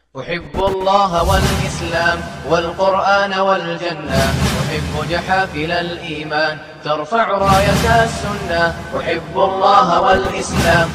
أحب الله والإسلام والقرآن والجنة، أحب جحافل الإيمان ترفع راية السنة. أحب الله والإسلام.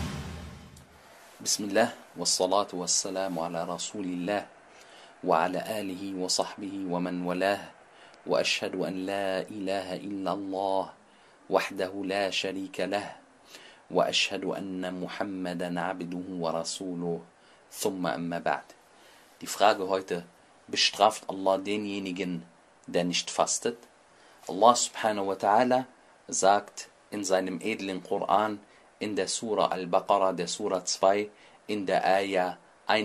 بسم الله والصلاة والسلام على رسول الله وعلى آله وصحبه ومن والاه، وأشهد أن لا إله إلا الله وحده لا شريك له، وأشهد أن محمدا عبده ورسوله. Thumma amma ba'd. Die Frage heute: Bestraft Allah denjenigen, der nicht fastet? Allah subhanahu wa ta'ala sagt in seinem edlen Koran in der Surah Al-Baqarah, der Surah 2, in der Ayah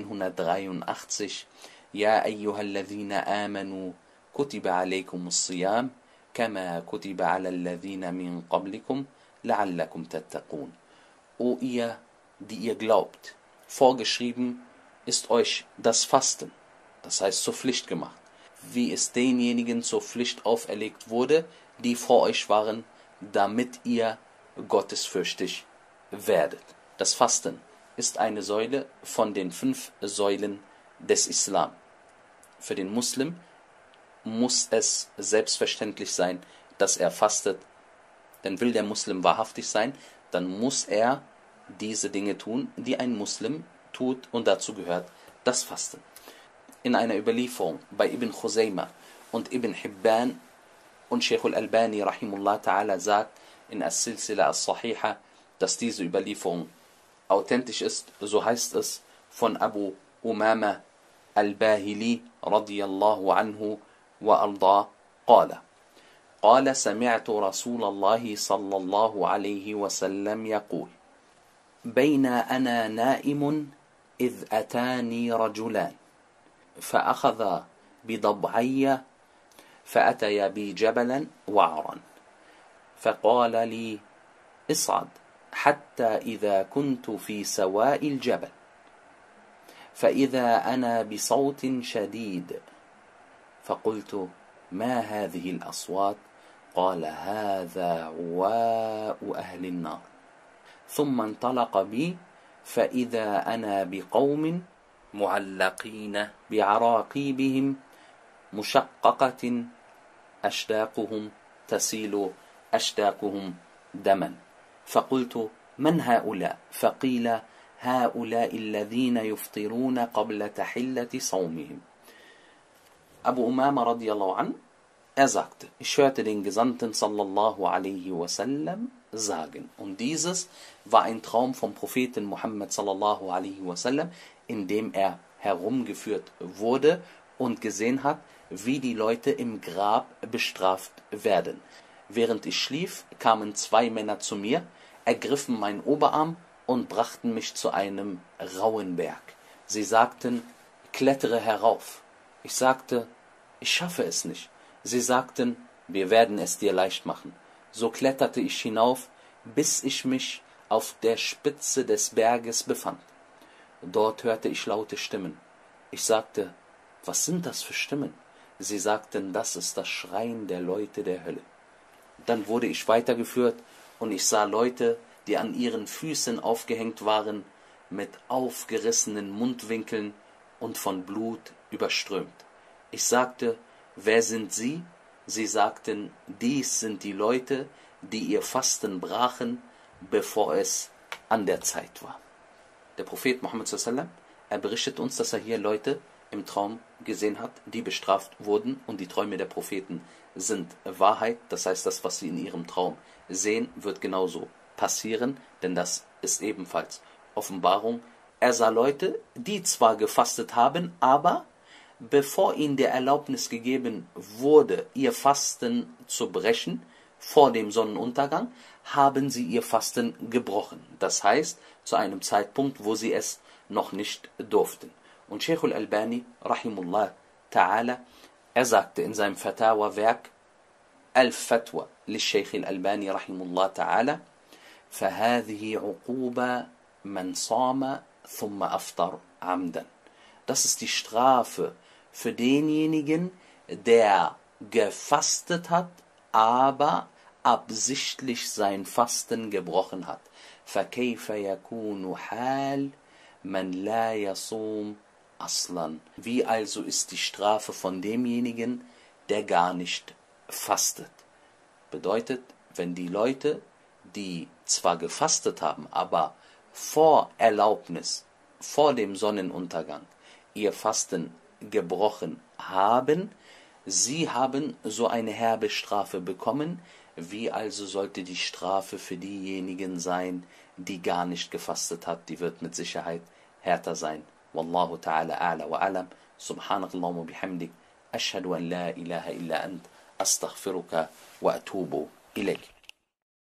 183: Ja ayyuhalladhina amanu kutiba alaykumus siyam kama kutiba ala alladhina min qablikum la'allakum tattaqun. O ihr, die ihr glaubt, vorgeschrieben ist euch das Fasten, das heißt zur Pflicht gemacht, wie es denjenigen zur Pflicht auferlegt wurde, die vor euch waren, damit ihr gottesfürchtig werdet. Das Fasten ist eine Säule von den 5 Säulen des Islam. Für den Muslim muss es selbstverständlich sein, dass er fastet, denn will der Muslim wahrhaftig sein, dann muss er diese Dinge tun, die ein Muslim tut, und dazu gehört das Fasten. In einer Überlieferung bei Ibn Khuzaymah und Ibn Hibban und Sheikh al-Albani rahimullah ta'ala sagt in As-Silsila As-Sahiha, dass diese Überlieferung authentisch ist. So heißt es von Abu Umama al-Bahili radiyallahu anhu wa arda qala قال سمعت رسول الله صلى الله عليه وسلم يقول بين أنا نائم إذ أتاني رجلان فأخذا بضبعي فأتيا بي جبلا وعرا فقال لي اصعد حتى إذا كنت في سواء الجبل فإذا أنا بصوت شديد فقلت ما هذه الأصوات؟ قال هذا عواء أهل النار. ثم انطلق بي فإذا أنا بقوم معلقين بعراقيبهم مشققة أشداقهم تسيل أشداقهم دما. فقلت من هؤلاء؟ فقيل هؤلاء الذين يفطرون قبل تحلة صومهم. Abu Umama radiallahu an, sagte, ich hörte den Gesandten sallallahu alaihi wasallam sagen. Und dieses war ein Traum vom Propheten Muhammad sallallahu alaihi wasallam, in dem er herumgeführt wurde und gesehen hat, wie die Leute im Grab bestraft werden. Während ich schlief, kamen 2 Männer zu mir, ergriffen meinen Oberarm und brachten mich zu einem rauen Berg. Sie sagten, klettere herauf. Ich sagte, ich schaffe es nicht. Sie sagten, wir werden es dir leicht machen. So kletterte ich hinauf, bis ich mich auf der Spitze des Berges befand. Dort hörte ich laute Stimmen. Ich sagte, was sind das für Stimmen? Sie sagten, das ist das Schreien der Leute der Hölle. Dann wurde ich weitergeführt und ich sah Leute, die an ihren Füßen aufgehängt waren, mit aufgerissenen Mundwinkeln und von Blut überströmt. Ich sagte, wer sind Sie? Sie sagten, dies sind die Leute, die ihr Fasten brachen, bevor es an der Zeit war. Der Prophet Muhammad sallam, er berichtet uns, dass er hier Leute im Traum gesehen hat, die bestraft wurden, und die Träume der Propheten sind Wahrheit. Das heißt, das, was sie in ihrem Traum sehen, wird genauso passieren, denn das ist ebenfalls Offenbarung. Er sah Leute, die zwar gefastet haben, aber bevor ihnen der Erlaubnis gegeben wurde, ihr Fasten zu brechen, vor dem Sonnenuntergang, haben sie ihr Fasten gebrochen. Das heißt, zu einem Zeitpunkt, wo sie es noch nicht durften. Und Sheikh al-Albani, rahimullah ta'ala, er sagte in seinem Fatawa-Werk, Al-Fatwa, للشيخ الألباني رحمه الله تعالى: فهذه عقوبة من صام ثم أفطر عمدا. Das ist die Strafe für denjenigen, der gefastet hat, aber absichtlich sein Fasten gebrochen hat. فكيف يكون حال من لا يصوم aslan. Wie also ist die Strafe von demjenigen, der gar nicht fastet? Bedeutet, wenn die Leute, die zwar gefastet haben, aber vor Erlaubnis, vor dem Sonnenuntergang, ihr Fasten gebrochen haben, sie haben so eine herbe Strafe bekommen. Wie also sollte die Strafe für diejenigen sein, die gar nicht gefastet hat? Die wird mit Sicherheit härter sein. Wallahu ta'ala a'la wa alam. Subhanakallahumma bihamdik. Ashhadu an la ilaha illa ant. Astaghfiruka wa atubu ilayk.